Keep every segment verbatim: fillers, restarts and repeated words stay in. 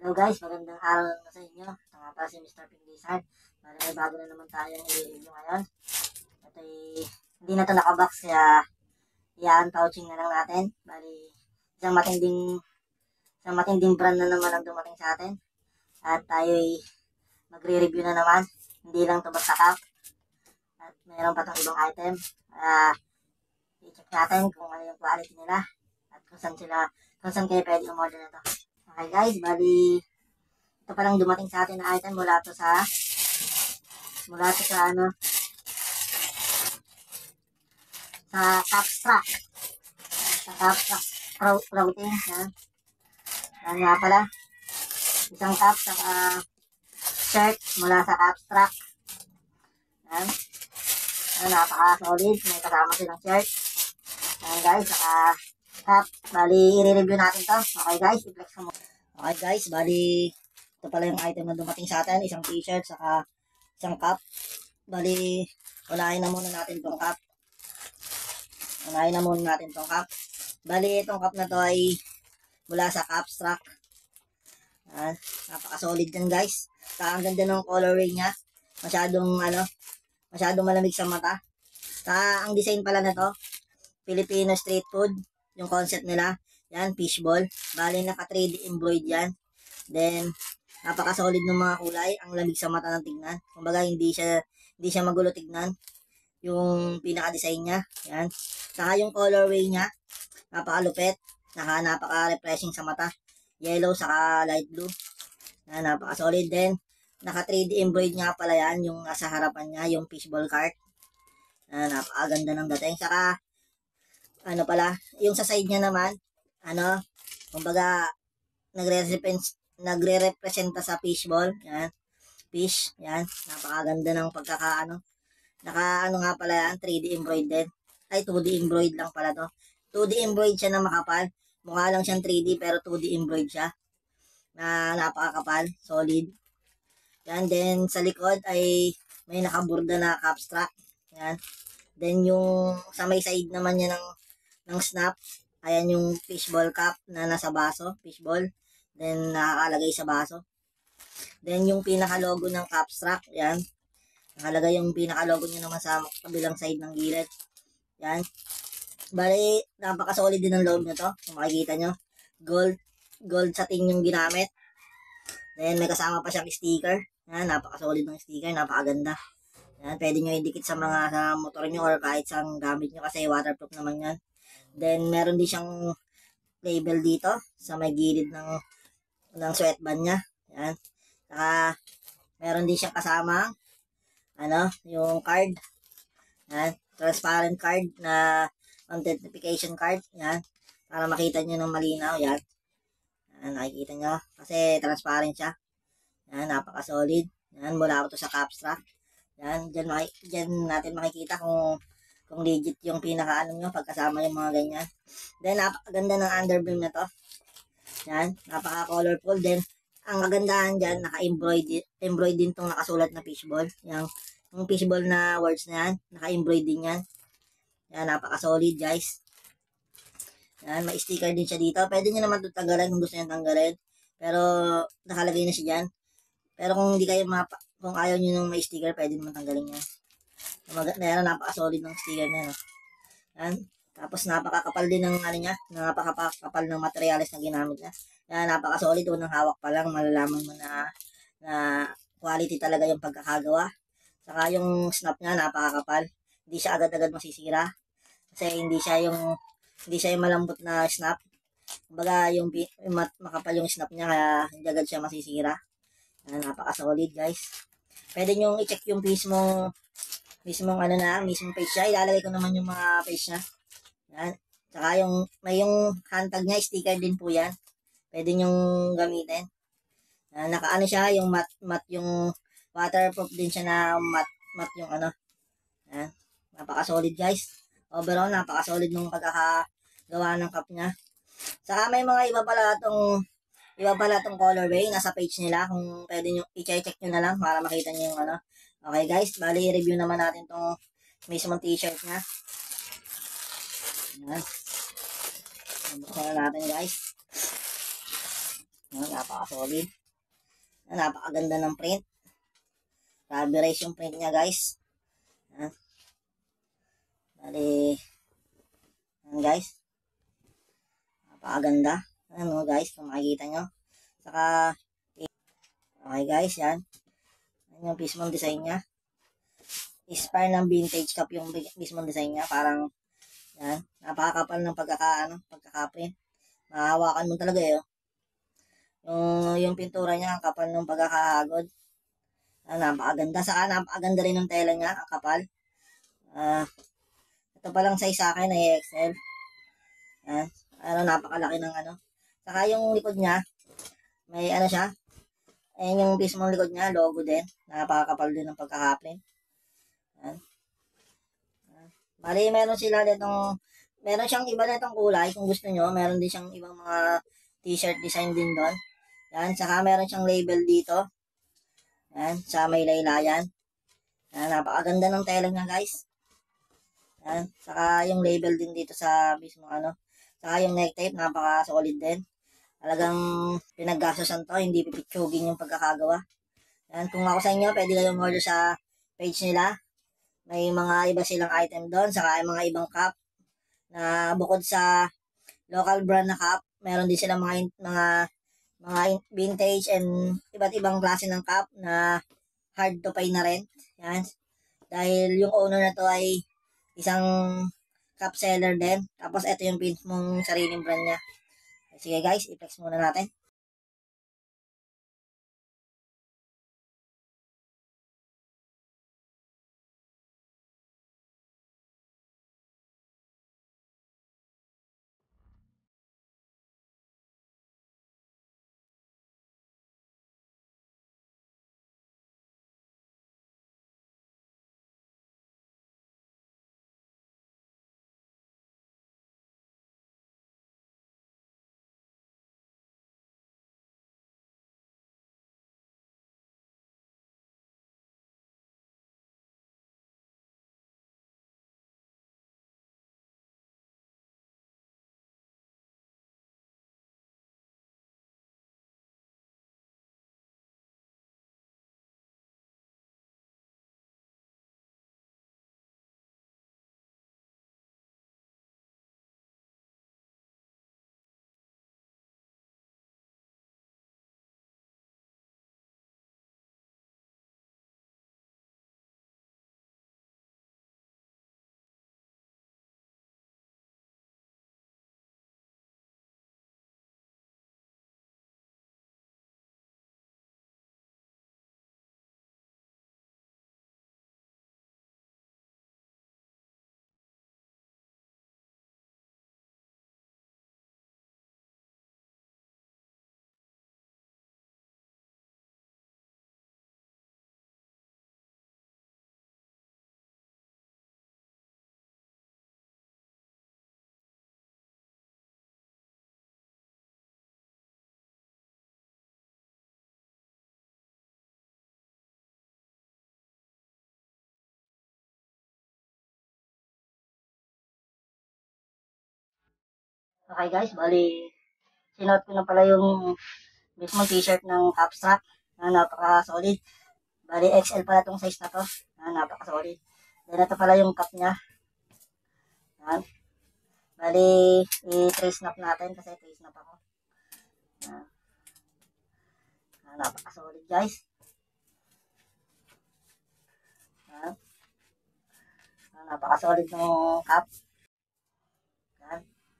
Hello guys, magandang araw na sa inyo. Ito nga pala si mister Pink Lizard. Bali may bago na naman tayong i-review ngayon. Ito ay hindi na ito nakabox kaya i-unpouching na lang natin. Bali isang matinding isang matinding brand na naman ang dumating sa atin. At tayo ay magre-review na naman. Hindi lang ito basta cup. At mayroon pa itong ibang item. Uh, i-check natin kung ano yung quality nila. At kung saan sila, kung saan kayo pwede umorder na ito. Okay guys, bali ito palang dumating sa atin na item mula to sa mula to sa ano sa Capstrack sa Capstrack Protein yan. Yan nga pala isang cup sa uh, shirt mula sa Capstrack yan. Yan, napaka solid, may kasama silang shirt yan guys, saka cup. Bali i-review natin to. Okay guys, i-flex ko mo. Okay guys, bali ito pala yung item na dumating sa atin, isang t-shirt saka isang cup. Bali unahin na muna natin tong cup. Unahin na muna natin tong cup. Bali itong cup na to ay mula sa Capstrack. Yan, napaka-solid yan guys. Saka ang ganda ng colorway niya. Masyadong ano, masyadong malamig sa mata. Saka ang design pala na to, Filipino street food. Yung concept nila, yan, fishball. Bali, naka three D embroidered yan. Then, napaka-solid ng mga kulay. Ang lamig sa mata ng tignan. Kumbaga, hindi siya, hindi siya magulo tignan. Yung pinaka-design niya, yan. Saka yung colorway niya, napaka-lupet. Naka, napaka-refreshing sa mata. Yellow, saka light blue. Yan, napaka-solid din. Naka three D embroidered nga pala yan, yung nasa harapan niya, yung fishball cart. Yan, napakaganda ng dating. Saka, ano pala, yung sa side niya naman, ano, kumbaga, nagre-represent, nagre-representa sa fishball, yan, fish, yan, napakaganda ng pagkakaano, naka, ano nga pala yan, three D embroidered, ay, two D embroidered lang pala to, two D embroidered siya na makapal, mukha lang siyang three D, pero two D embroidered siya, na napakakapal, solid, yan, then, sa likod ay, may nakaburda na Capstrack, yan, then, yung, sa may side naman niya ng, ng snap, ayan yung fishball cup na nasa baso, fishball, then nakakalagay sa baso. Then yung pinaka-logo ng Capstrack, yan, nakalagay yung pinaka-logo niya naman sa kabilang side ng gilid, yan. Bali, napaka-solid din ng loob nito, kung makikita nyo, gold, gold satin yung ginamit. Then may kasama pa siyang sticker, yan, napaka-solid ng sticker, napakaganda. Yan, pwede nyo idikit sa mga sa motor nyo or kahit sa gamit nyo kasi waterproof naman yan. Then, meron din siyang label dito sa may gilid ng, ng sweatband niya. Yan. Saka, meron din siyang kasama, ano, yung card. Yan. Transparent card na authentication card. Yan. Para makita nyo ng malinaw. Yan. Yan, nakikita nyo. Kasi transparent siya. Yan, napaka-solid. Yan, mula ko to sa Capstrack. Yan, dyan, dyan natin makikita kung kung legit yung pinaka-ano nyo pagkasama yung mga ganyan. Then, napakaganda ng underbrim na to. Yan, napaka-colorful. Then, ang kagandahan dyan, naka-embroidered embroidered din tong nakasulat na fishball. Yung, yung fishball na words na yan, naka-embroidered din yan. Yan, napaka-solid guys. Yan, may sticker din siya dito. Pwede nyo naman ito tanggalin kung gusto nyo tanggalin. Pero, nakalagay na siya dyan. Pero kung hindi kayo mapa, kung ayaw nyo nung may sticker, pwede naman tanggalin yan. Meron, napaka-solid ng sticker na, no? Yan. Tapos, napakakapal din ng, ano niya, napakakapal ng materials na ginamit niya. Yan, napaka-solid. Unang hawak pa lang, malalaman mo na, na quality talaga yung pagkakagawa. Saka yung snap niya, napakakapal. Hindi siya agad-agad masisira. Kasi hindi siya yung, hindi siya yung malambot na snap. Kumbaga, yung, yung makapal yung snap niya, kaya hindi agad siya masisira. Yan, napaka-solid, guys. Pwede nyo i-check yung mismong mismong ano na, mismong page niya. Ilalagay ko naman yung mga page niya. Yan. Tsaka yung, may yung handtag niya, sticker din po yan. Pwede nyong gamitin. Yan, naka-ano siya, yung mat, mat yung waterproof din siya na mat, mat yung ano. Yan. Napaka-solid guys. Overall, napaka-solid nung pagkakagawa ng cup niya. Saka may mga iba pala itong, iba pala itong colorway. Nasa page nila. Kung pwede nyo, i-check nyo na lang para makita nyo yung ano. Okay guys, bali review naman natin itong mismong t-shirt niya. Yan. Buksan na natin guys. Yan, napaka-solid. Yan, napakaganda ng print. Rubberized yung print niya, guys. Yan. Bali, yan guys. Napakaganda. Ano guys, kung makikita nyo. Saka, okay guys, yan. Yan yung mismong design niya. Inspire ng vintage cup yung mismong design niya. Parang, yan. Napakakapal ng pagkaka, ano, pagkakaprint. Mahahawakan mo talaga eh. Oh. Yung, yung pintura niya, ang kapal ng pagkakahagod. Ah, napakaganda. Saka napakaganda rin ng tela niya, ang kapal. Ah, ito pa lang size sa akin ay X L. Yan. Ano, napakalaki ng ano. Saka yung likod niya, may ano siya. Ayan yung mismong likod niya, logo din. Napakakapal din ng pagkakaprint. Yan. Bali, meron sila ditong, meron siyang iba ditong kulay kung gusto nyo. Meron din siyang ibang mga t-shirt design din doon. Yan, saka meron siyang label dito. Yan, sa may laylayan. Yan, napakaganda ng tela niya guys. Yan, saka yung label din dito sa mismo ano. Saka yung neck tape, napaka-solid din. Talagang pinaggastosan to, hindi pipitsugin yung pagkakagawa. Yan, kung ako sa inyo, pwede kayong order sa page nila. May mga iba silang item doon, saka yung mga ibang cup na bukod sa local brand na cup, meron din silang mga mga mga vintage and iba't ibang klase ng cup na hard to find na rin. Yan. Dahil yung owner na to ay isang cup seller din. Tapos ito yung pin mong sariling brand niya. Sige guys, i-flex muna natin. Okay guys, bali sinuot ko na pala yung mismo t-shirt ng Capstrack na napaka-solid. Bali X L pala tong size na to. Na napaka-solid. Then ito pala yung cup niya. Yan. Bali i-trace snap natin kasi trace snap ako. Yan. Yan, napaka-solid guys. Yan. Yan, napaka-solid ng cup. Yan.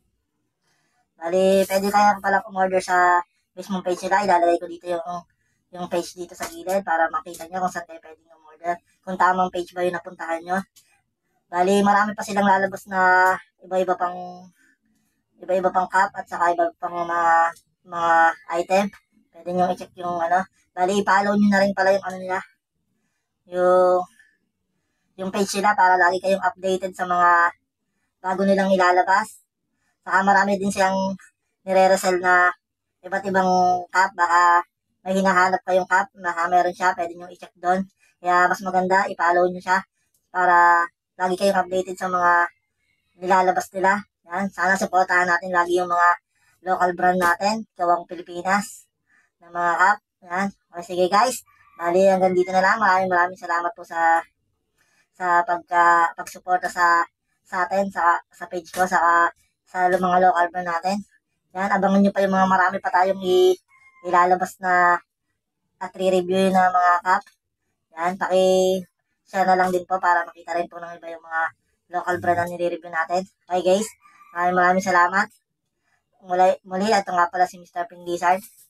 Bali, pwede kayang pala umorder sa mismong page nila. Ilalagay ko dito yung yung page dito sa gilid para makita nyo kung saan kayo pwedeng umorder. Kung tamang page ba yung napuntahan nyo. Bali, marami pa silang lalabas na iba-iba pang iba-iba pang cup at saka iba pang mga mga item. Pwede nyo i-check yung ano. Bali, follow nyo na rin pala yung ano nila. Yung yung page nila para lagi kayong updated sa mga bago nilang ilalabas. Saka marami din siyang nire-resell na iba't ibang cup. Baka may hinahanap kayong cup, baka meron siya, pwede nyo i-check doon. Kaya mas maganda, i-follow nyo siya para lagi kayong updated sa mga nilalabas nila. Yan. Sana supportahan natin lagi yung mga local brand natin, Gawang Pilipinas. ng mga cup. Yan. Okay, sige guys. Bali, hanggang dito na lang. Maraming maraming salamat po sa sa pagka pagsuporta sa sa atin sa sa page ko sa sa mga local brand natin. Yan, abangan niyo pa yung mga marami pa tayong i, ilalabas na at re-review na mga cup. Yan, paki-share na lang din po para makita rin po ng iba yung mga local brand na nire-review natin. Okay guys, maraming maraming salamat. Muli, muli, ito nga pala si mister Ping Lizard.